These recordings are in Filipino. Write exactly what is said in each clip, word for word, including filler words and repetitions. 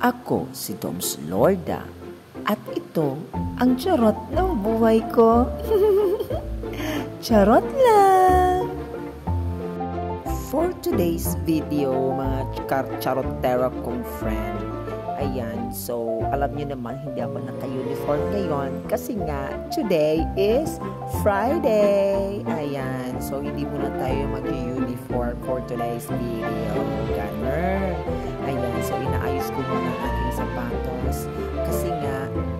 Ako si Toms Lorda at ito ang charot ng buhay ko. Charot lang! For today's video, mga charotera kong friend, ayan, so alam nyo naman hindi ako naka-uniform ngayon kasi nga today is Friday. Ayan, so hindi muna tayo mag-uniform for today's video. Ganun. Ayan, so inaayos ko muna ang aking sapatos kasi nga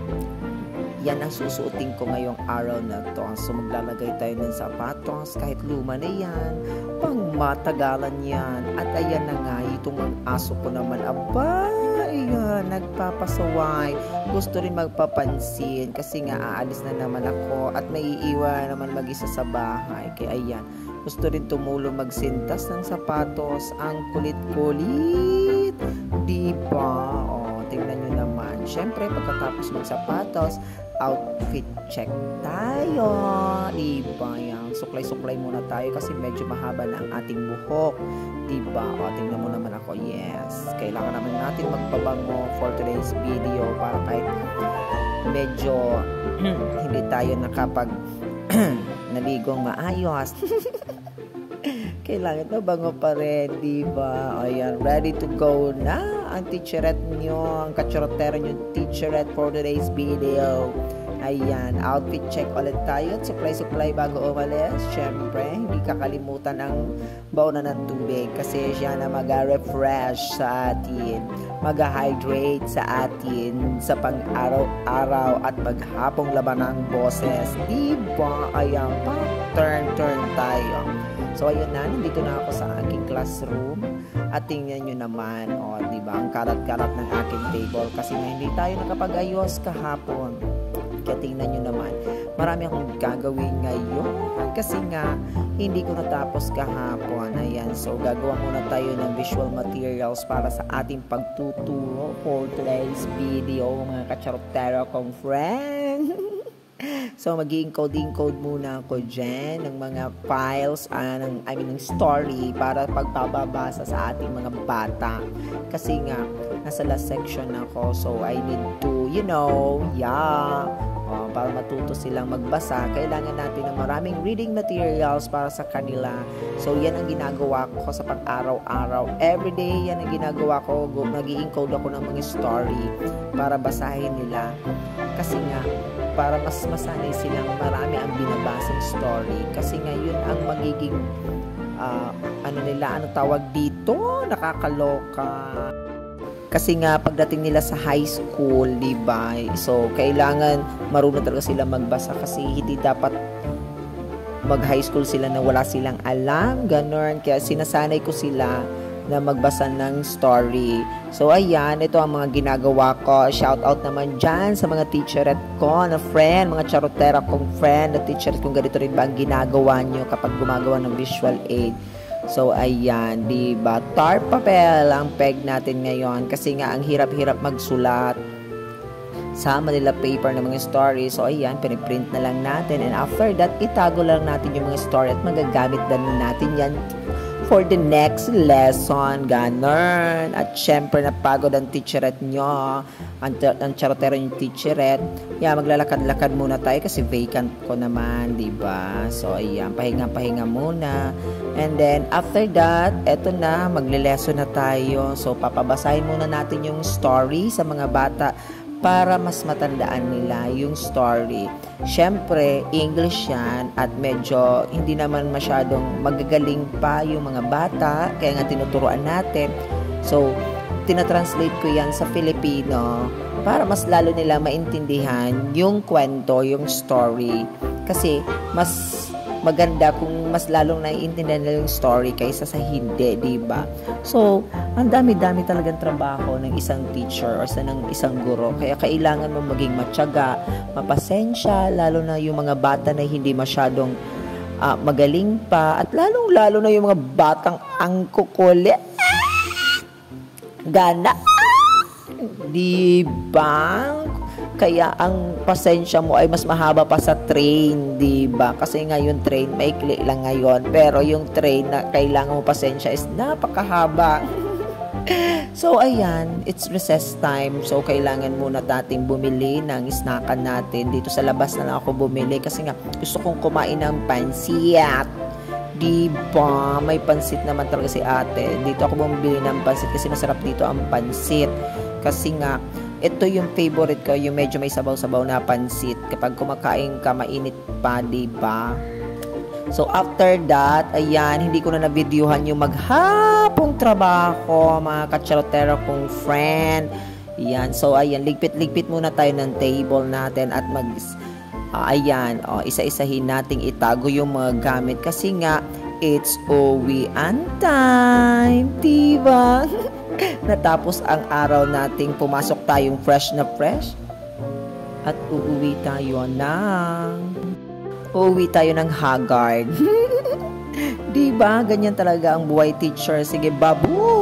yan ang susuotin ko ngayong araw na to. So maglalagay tayo ng sapatos kahit luma na yan, pang matagalan yan. At ayan na nga, itong ang aso ko naman, aba, ayan, nagpapasaway. Gusto rin magpapansin kasi nga aalis na naman ako at may iiwan naman mag-isa sa bahay. Kaya ayan, gusto rin tumulong magsintas ng sapatos. Ang kulit-kulit, diba? O, tingnan nyo naman. Siyempre, pagkatapos magsapatos, outfit check tayo. Diba? Yan. Suklay-suklay muna tayo kasi medyo mahaba na ang ating buhok. Diba? O, tingnan mo naman ako. Yes. Kailangan naman natin magpabango for today's video para kahit medyo hindi tayo nakapag naligong maayos. Kailangan mabango pa rin, diba? Ayan, ready to go na ang teacherette nyo, ang kacharotera nyo teacherette for today's video. Ayan, outfit check ulit tayo at supply-supply bago umalis. Siyempre, hindi kakalimutan ang baonan ng tubig kasi siya na mag-refresh sa atin, mag-hydrate sa atin sa pang-araw-araw at maghapong laban ng boses. Diba? Ayan, pa-turn-turn tayo. So, ayun na, nandito na ako sa aking classroom at tingnan nyo naman, o, oh, diba, ang karat-karat ng aking table kasi nga hindi tayo nakapag-ayos kahapon. Kaya tingnan nyo naman, marami akong gagawin ngayon kasi nga hindi ko natapos kahapon. Ayan, so gagawa muna tayo ng visual materials para sa ating pagtuturo for today's video, mga kacharotero kong friend. So, mag-i-encode-encode muna ako dyan ng mga files, uh, ng, I mean, ng story para pagpapabasa sa ating mga bata. Kasi nga, nasa last section ako, so I need to, you know, yeah, uh, para matuto silang magbasa, kailangan natin ng maraming reading materials para sa kanila. So, yan ang ginagawa ko sa pang-araw-araw. Everyday, yan ang ginagawa ko. Mag-i-encode ako ng mga story para basahin nila. Kasi nga, para mas masanay silang marami ang binabasang story kasi ngayon ang magiging uh, ano nila, ano tawag dito, nakakaloka kasi nga pagdating nila sa high school, diba, so kailangan marunong talaga sila magbasa kasi hindi dapat mag high school sila na wala silang alam, ganun, kaya sinasanay ko sila na magbasa ng story. So, ayan, ito ang mga ginagawa ko. Shout out naman dyan sa mga teacherette ko na friend, mga charotera kong friend na teacherette kung ganito rin ba ang ginagawa nyo kapag gumagawa ng visual aid. So, ayan, diba? Tar papel ang peg natin ngayon kasi nga ang hirap-hirap magsulat sa Manila paper ng mga story. So, ayan, piniprint na lang natin. And after that, itago lang natin yung mga story at magagamit din natin yan for the next lesson, ganun. At syempre, napagod ang teacherette nyo, ang, ang charotero yung teacherette. Yeah, maglalakad-lakad muna tayo kasi vacant ko naman, diba? So, ayan, pahinga-pahinga muna. And then, after that, eto na, magle-lesson na tayo. So, papabasahin muna natin yung story sa mga bata para mas matandaan nila yung story. Siyempre, English yan at medyo hindi naman masyadong magagaling pa yung mga bata, kaya nga tinuturuan natin. So, tinatranslate ko yan sa Filipino para mas lalo nila maintindihan yung kwento, yung story. Kasi, mas maganda kung mas lalong naiintindihan nila yung story kaysa sa hindi, diba? So, ang dami-dami talagang trabaho ng isang teacher or sa ng isang guro. Kaya kailangan mo maging matyaga, mapasensya, lalo na yung mga bata na hindi masyadong uh, magaling pa, at lalong-lalo na yung mga batang angkukulit. Gana. Diba? Kaya ang pasensya mo ay mas mahaba pa sa train, diba? Kasi nga yung train, maikli lang ngayon. Pero yung train na kailangan mo pasensya is napakahaba. So, ayan, it's recess time. So, kailangan muna nating bumili ng snackan natin. Dito sa labas na lang ako bumili kasi nga gusto kong kumain ng pansit. Diba? May pansit naman talaga si ate. Dito ako bumili ng pansit kasi masarap dito ang pansit. Kasi nga, ito yung favorite ko, yung medyo may sabaw-sabaw na pansit. Kapag kumakain ka, mainit pa, diba? So, after that, ayan, hindi ko na na-videohan yung maghapong trabaho, mga kacharotero kong friend. Ayan, so, ayan, ligpit-ligpit muna tayo ng table natin at mag, uh, ayan, oh, isa-isahin nating itago yung mga gamit. Kasi nga, it's uwian time, diba? Natapos ang araw nating pumasok tayong fresh na fresh at uuwi tayo ng... Uuwi tayo ng haggard. Diba? Ganyan talaga ang buhay teacher. Sige, babu!